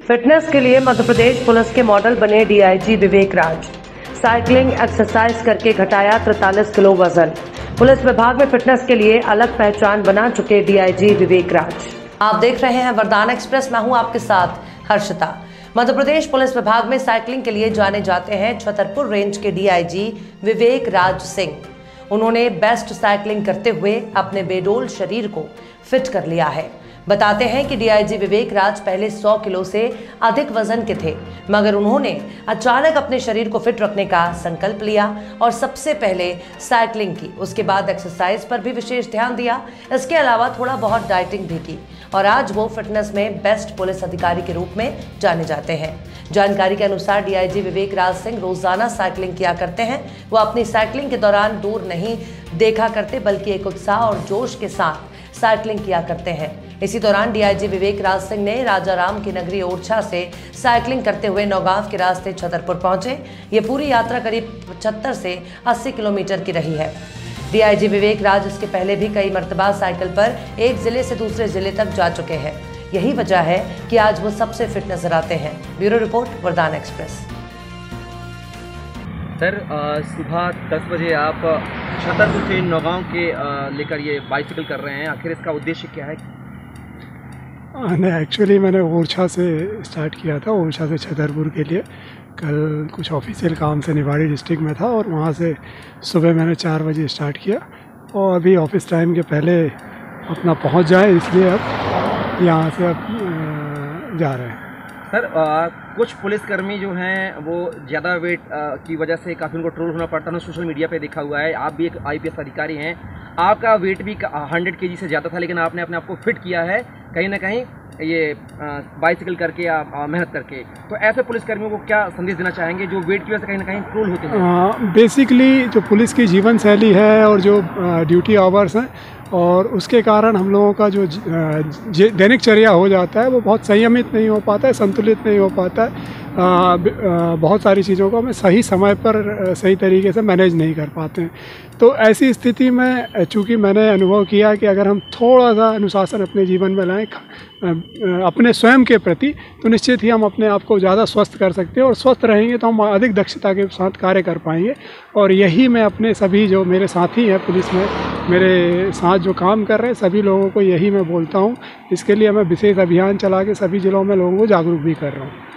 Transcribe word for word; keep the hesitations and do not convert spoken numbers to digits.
Fitness के लिए Madhya Pradesh police के मॉडल बने DIG Vivek Raj. Cycling exercise करके घटाया तैंतालीस किलो वजन। पुलिस विभाग में फिटनेस के लिए अलग पहचान बना चुके डीआईजी विवेक राज। आप देख रहे हैं वरदान एक्सप्रेस, मैं हूं आपके साथ हर्षिता। मध्य प्रदेश पुलिस विभाग में साइकिलिंग के लिए जाने जाते हैं छतरपुर रेंज के डीआईजी विवेक राज सिंह। उन्होंने बेस्ट साइकिलिंग करते हुए अपने बेडोल शरीर को फिट कर लिया है। बताते हैं कि डीआईजी विवेक राज पहले सौ किलो से अधिक वजन के थे, मगर उन्होंने अचानक अपने शरीर को फिट रखने का संकल्प लिया और सबसे पहले साइकिलिंग की। उसके बाद एक्सरसाइज पर भी विशेष ध्यान दिया। इसके अलावा थोड़ा बहुत डाइटिंग भी की और आज वो फिटनेस में बेस्ट पुलिस अधिकारी के रूप में जाने जाते हैं। जानकारी के अनुसार डीआईजी विवेक राज सिंह रोजाना साइकिलिंग किया करते हैं। वो अपनी साइकिलिंग के दौरान दूर नहीं देखा करते, बल्कि एक उत्साह और जोश के साथ साइकिलिंग किया करते हैं। इसी दौरान डीआईजी विवेक राज सिंह ने राजाराम की नगरी ओरछा से साइकिलिंग करते हुए नौगांव के रास्ते छतरपुर पहुंचे। ये पूरी यात्रा करीब पचहत्तर से अस्सी किलोमीटर की रही है। डीआईजी विवेक राज इसके पहले भी कई मर्तबा साइकिल पर एक जिले से दूसरे जिले तक जा चुके हैं। यही वजह है कि आज वो सबसे फिट नजर आते हैं। Bureau report, Vardan express. Sir, सुबह दस बजे आप छतरपुर से नौगांव के लेकर ये बाइसिकल कर रहे हैं, आखिर इसका उद्देश्य क्या है? नहीं, एक्चुअली मैंने ओरछा से स्टार्ट किया था, ओरछा से छतरपुर के लिए। कल कुछ ऑफिशियल काम से निवाड़ी डिस्ट्रिक्ट में था और वहाँ से सुबह मैंने चार बजे स्टार्ट किया और अभी ऑफिस टाइम के पहले अपना पहुँच जाए, इसलिए अब यहाँ से अब जा रहे हैं। सर, आ, कुछ पुलिसकर्मी जो हैं वो ज़्यादा वेट आ, की वजह से काफ़ी उनको ट्रोल होना पड़ता है। सोशल मीडिया पे देखा हुआ है, आप भी एक आईपीएस अधिकारी हैं, आपका वेट भी हंड्रेड केजी से ज़्यादा था, लेकिन आपने अपने आप को फिट किया है कहीं ना कहीं ये बाइसिकल करके या मेहनत करके। तो ऐसे पुलिसकर्मियों को क्या संदेश देना चाहेंगे जो वेट की वजह से कहीं ना कहीं ट्रोल होते हैं? बेसिकली जो पुलिस की जीवन शैली है और जो ड्यूटी आवर्स हैं और उसके कारण हम लोगों का जो दैनिकचर्या हो जाता है वो बहुत संयमित नहीं हो पाता है, संतुलित नहीं हो पाता है। आ, आ, बहुत सारी चीज़ों को हमें सही समय पर सही तरीके से मैनेज नहीं कर पाते हैं। तो ऐसी स्थिति में चूँकि मैंने अनुभव किया कि अगर हम थोड़ा सा अनुशासन अपने जीवन में लाएं अपने स्वयं के प्रति, तो निश्चित ही हम अपने आप को ज़्यादा स्वस्थ कर सकते हैं और स्वस्थ रहेंगे तो हम अधिक दक्षता के साथ कार्य कर पाएंगे। और यही मैं अपने सभी जो मेरे साथी हैं पुलिस में, मेरे साथ जो काम कर रहे हैं सभी लोगों को यही मैं बोलता हूँ। इसके लिए मैं विशेष अभियान चला के सभी जिलों में लोगों को जागरूक भी कर रहा हूँ।